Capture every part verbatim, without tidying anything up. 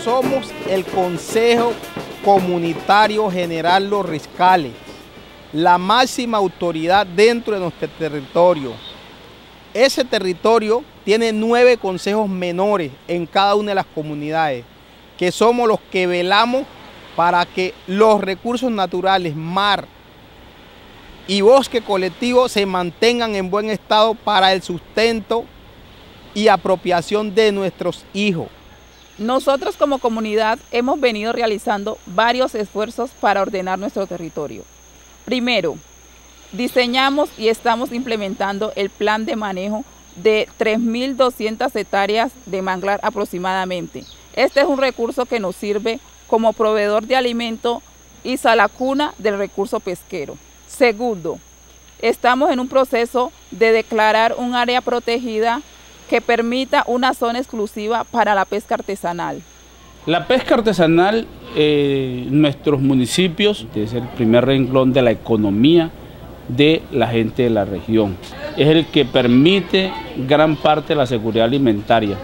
somos el Consejo Comunitario General Los Riscales, la máxima autoridad dentro de nuestro territorio. Ese territorio tiene nueve consejos menores en cada una de las comunidades, que somos los que velamos para que los recursos naturales, mar y bosque colectivo se mantengan en buen estado para el sustento y apropiación de nuestros hijos. Nosotros como comunidad hemos venido realizando varios esfuerzos para ordenar nuestro territorio. Primero, diseñamos y estamos implementando el plan de manejo de tres mil doscientas hectáreas de manglar aproximadamente. Este es un recurso que nos sirve como proveedor de alimento y salacuna del recurso pesquero. Segundo, estamos en un proceso de declarar un área protegida que permita una zona exclusiva para la pesca artesanal. La pesca artesanal en eh, nuestros municipios es el primer renglón de la economía de la gente de la región. Es el que permite gran parte de la seguridad alimentaria.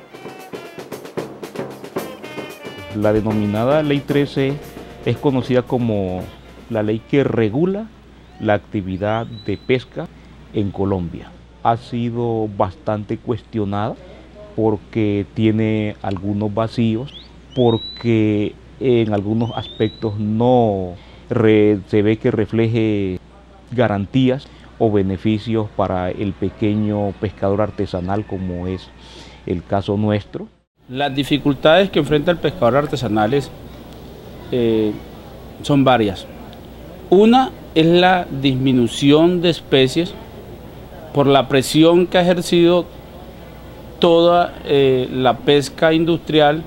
La denominada Ley trece es conocida como la ley que regula la actividad de pesca en Colombia. Ha sido bastante cuestionada porque tiene algunos vacíos, porque en algunos aspectos no re, se ve que refleje garantías o beneficios para el pequeño pescador artesanal, como es el caso nuestro. Las dificultades que enfrenta el pescador artesanal es, eh, son varias. Una es la disminución de especies por la presión que ha ejercido toda eh, la pesca industrial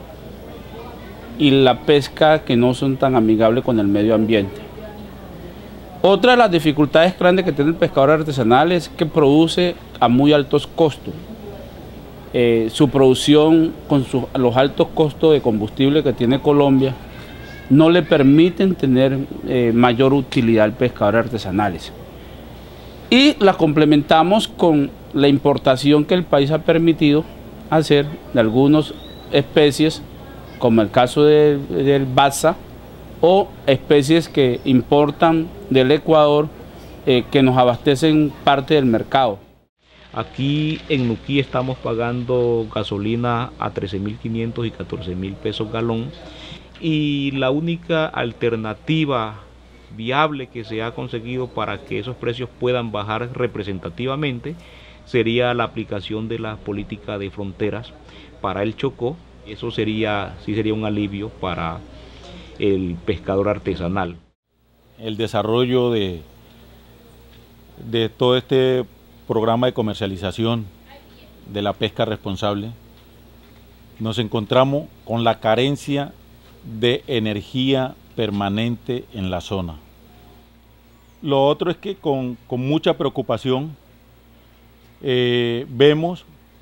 y la pesca que no son tan amigables con el medio ambiente. Otra de las dificultades grandes que tiene el pescador artesanal es que produce a muy altos costos. Eh, su producción con su, los altos costos de combustible que tiene Colombia no le permiten tener eh, mayor utilidad al pescador artesanales. Y la complementamos con la importación que el país ha permitido hacer de algunas especies, como el caso de, del baza, o especies que importan del Ecuador eh, que nos abastecen parte del mercado. Aquí en Nuquí estamos pagando gasolina a trece mil quinientos y catorce mil pesos galón, y la única alternativa viable que se ha conseguido para que esos precios puedan bajar representativamente sería la aplicación de la política de fronteras para el Chocó. Eso sería, sí sería un alivio para el pescador artesanal. El desarrollo de, de todo este programa de comercialización de la pesca responsable, nos encontramos con la carencia de energía permanente en la zona. Lo otro es que con, con mucha preocupación eh, vemos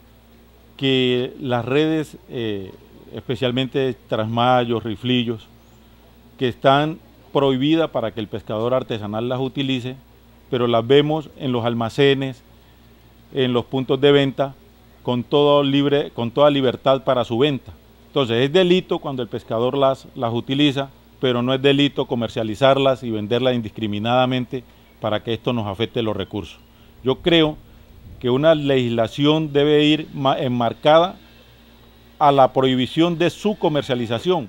que las redes, eh, especialmente trasmayos, riflillos, que están prohibidas para que el pescador artesanal las utilice, pero las vemos en los almacenes, en los puntos de venta, con, todo libre, con toda libertad para su venta. Entonces es delito cuando el pescador las, las utiliza, pero no es delito comercializarlas y venderlas indiscriminadamente para que esto nos afecte los recursos. Yo creo que una legislación debe ir enmarcada a la prohibición de su comercialización.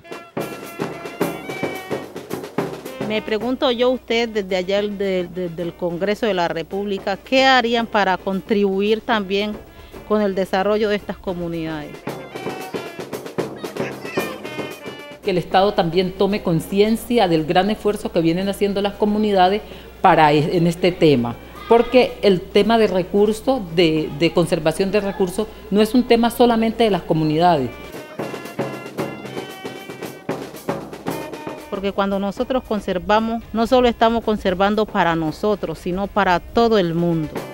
Me pregunto yo, usted desde allá del, del, del Congreso de la República, ¿qué harían para contribuir también con el desarrollo de estas comunidades? Que el Estado también tome conciencia del gran esfuerzo que vienen haciendo las comunidades para en este tema, porque el tema de recursos, de, de conservación de recursos, no es un tema solamente de las comunidades. Porque cuando nosotros conservamos, no solo estamos conservando para nosotros, sino para todo el mundo.